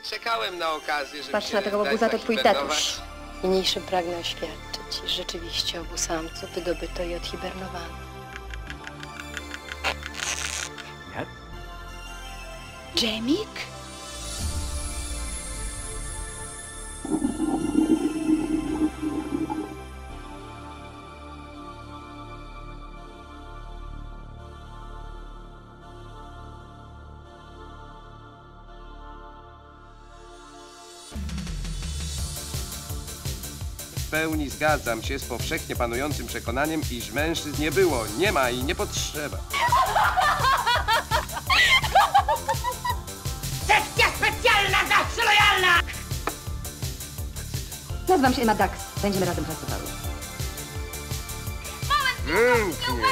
Czekałem na okazję, żeby Patrz cię na tego dać łobuza, to twój zahibernować. tatuś. Niniejszy pragnę oświadczyć, iż rzeczywiście obu samców wydobyto i odhibernowano. Dżemik? W pełni zgadzam się z powszechnie panującym przekonaniem, iż mężczyzn nie było, nie ma i nie potrzeba. Sekcja specjalna, zawsze lojalna! Nazywam się Emma Dax. Będziemy razem pracowały. Pięknie.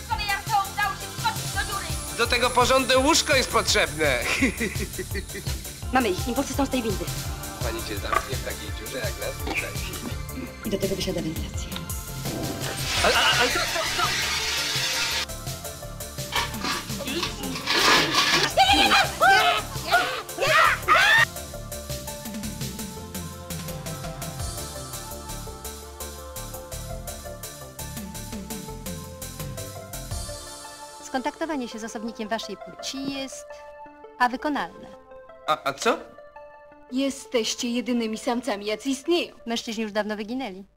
Do tego porządne łóżko jest potrzebne. Mamy iść. Impulsy są z tej windy. Pani cię zamknie w takiej dziurze jak nas tutaj. I do tego wysiada wentylacja. Ale to... Skontaktowanie się z osobnikiem waszej płci jest wykonalne. A co? Jesteście jedynymi samcami, jacy istnieją. Mężczyźni już dawno wyginęli.